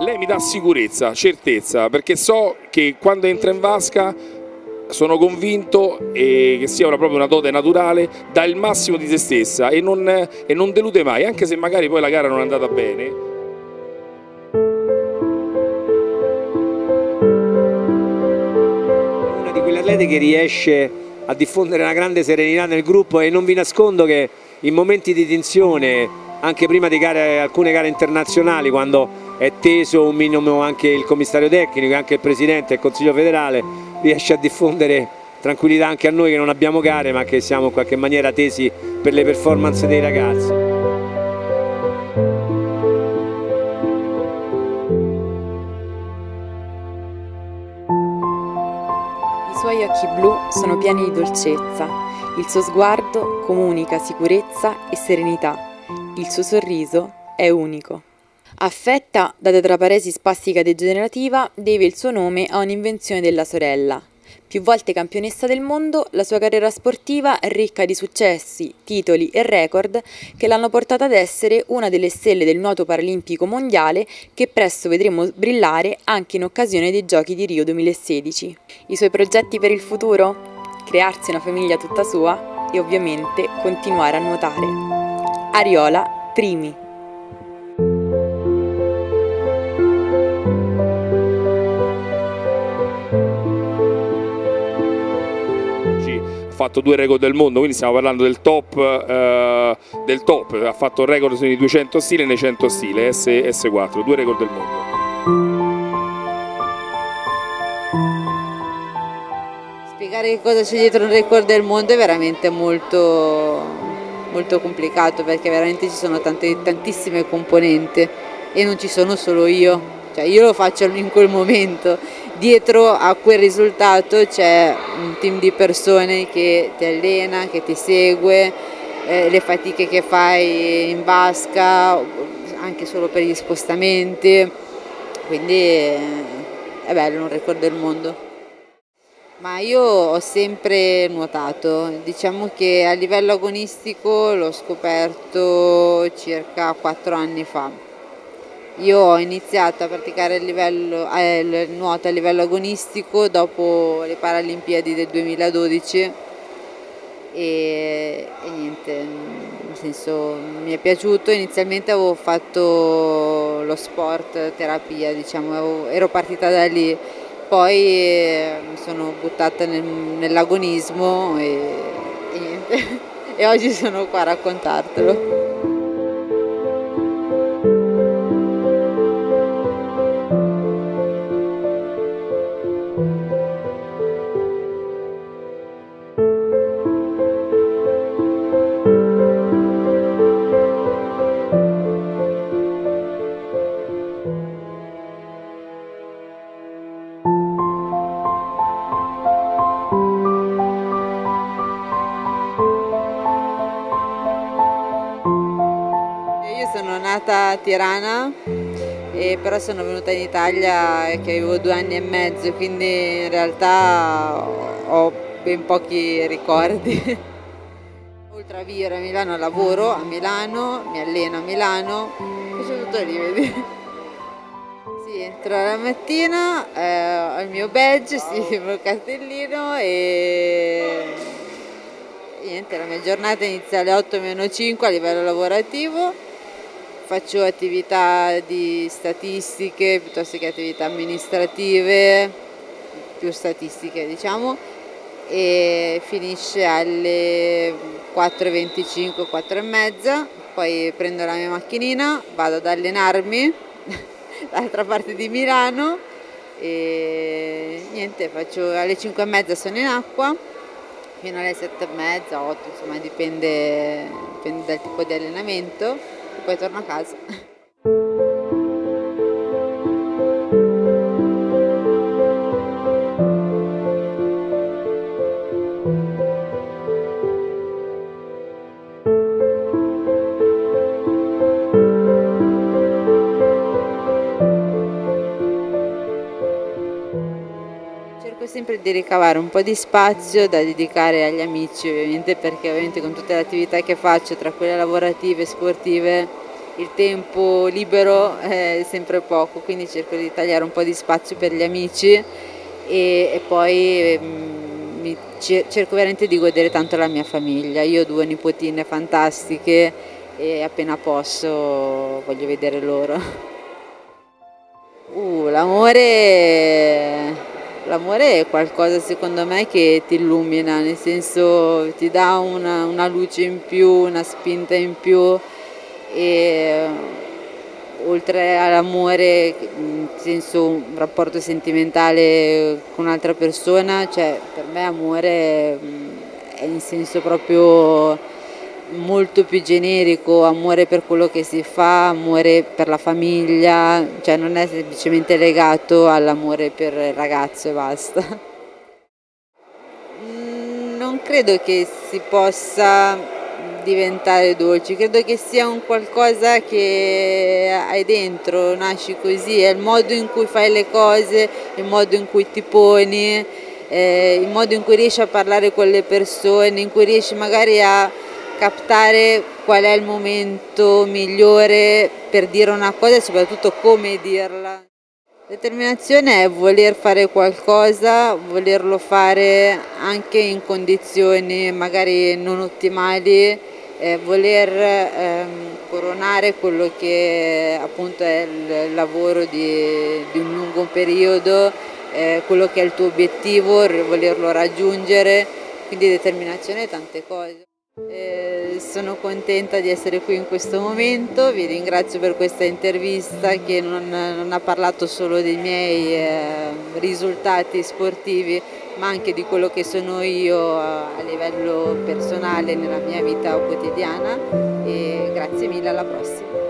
Lei mi dà sicurezza, certezza, perché so che quando entra in vasca sono convinto che sia proprio una dote naturale, dà il massimo di se stessa e non delude mai, anche se magari poi la gara non è andata bene. Una di quelle atlete che riesce a diffondere una grande serenità nel gruppo, e non vi nascondo che in momenti di tensione, anche prima di alcune gare internazionali, quando è teso un minimo anche il commissario tecnico, anche il presidente del Consiglio federale, riesce a diffondere tranquillità anche a noi che non abbiamo gare ma che siamo in qualche maniera tesi per le performance dei ragazzi. I suoi occhi blu sono pieni di dolcezza, il suo sguardo comunica sicurezza e serenità, il suo sorriso è unico. Affetta da tetraparesi spastica degenerativa, deve il suo nome a un'invenzione della sorella. Più volte campionessa del mondo, la sua carriera sportiva è ricca di successi, titoli e record che l'hanno portata ad essere una delle stelle del nuoto paralimpico mondiale che presto vedremo brillare anche in occasione dei Giochi di Rio 2016. I suoi progetti per il futuro? Crearsi una famiglia tutta sua e ovviamente continuare a nuotare. Ariola Primi. Ha fatto 2 record del mondo, quindi stiamo parlando del top, ha fatto il record sui 200 stile e nei 100 stile, S4, 2 record del mondo. Spiegare che cosa c'è dietro un record del mondo è veramente molto complicato, perché veramente ci sono tantissime componenti e non ci sono solo io, cioè io lo faccio in quel momento. Dietro a quel risultato c'è un team di persone che ti allena, che ti segue, le fatiche che fai in vasca, anche solo per gli spostamenti, quindi è bello un record del mondo. Ma io ho sempre nuotato, diciamo che a livello agonistico l'ho scoperto circa 4 anni fa. Io ho iniziato a praticare il nuoto a livello agonistico dopo le Paralimpiadi del 2012 e niente, nel senso mi è piaciuto. Inizialmente avevo fatto lo sport terapia, diciamo, ero partita da lì, poi mi sono buttata nell'agonismo e niente, e oggi sono qua a raccontartelo. Sono nata a Tirana, però sono venuta in Italia che avevo 2 anni e mezzo, quindi in realtà ho ben pochi ricordi. Oltre a vivere a Milano lavoro a Milano, mi alleno a Milano, faccio tutto lì, vedi? Sì, entro la mattina, ho il mio badge, sì, il mio cartellino e niente, la mia giornata inizia alle 8-5 a livello lavorativo. Faccio attività di statistiche piuttosto che attività amministrative, più statistiche diciamo, e finisce alle 4:25, 4:30, poi prendo la mia macchinina, vado ad allenarmi dall'altra parte di Milano e niente, alle 5:30 sono in acqua, fino alle 7:30, 8, insomma dipende dal tipo di allenamento. Poi torno a casa. Cerco sempre di ricavare un po' di spazio da dedicare agli amici, ovviamente, perché ovviamente con tutte le attività che faccio, tra quelle lavorative e sportive, il tempo libero è sempre poco, quindi cerco di tagliare un po' di spazio per gli amici e poi cerco veramente di godere tanto la mia famiglia. Io ho 2 nipotine fantastiche e appena posso voglio vedere loro. L'amore è qualcosa secondo me che ti illumina, nel senso ti dà una luce in più, una spinta in più e oltre all'amore, nel senso un rapporto sentimentale con un'altra persona, cioè per me amore è in senso proprio molto più generico, amore per quello che si fa, amore per la famiglia, cioè non è semplicemente legato all'amore per il ragazzo e basta. Non credo che si possa diventare dolci, credo che sia un qualcosa che hai dentro, nasci così, è il modo in cui fai le cose, il modo in cui ti poni, il modo in cui riesci a parlare con le persone, in cui riesci magari a captare qual è il momento migliore per dire una cosa e soprattutto come dirla. Determinazione è voler fare qualcosa, volerlo fare anche in condizioni magari non ottimali, voler coronare quello che appunto è il lavoro di un lungo periodo, quello che è il tuo obiettivo, volerlo raggiungere, quindi determinazione e tante cose. Sono contenta di essere qui in questo momento, vi ringrazio per questa intervista che non ha parlato solo dei miei risultati sportivi ma anche di quello che sono io a livello personale nella mia vita quotidiana e grazie mille, alla prossima.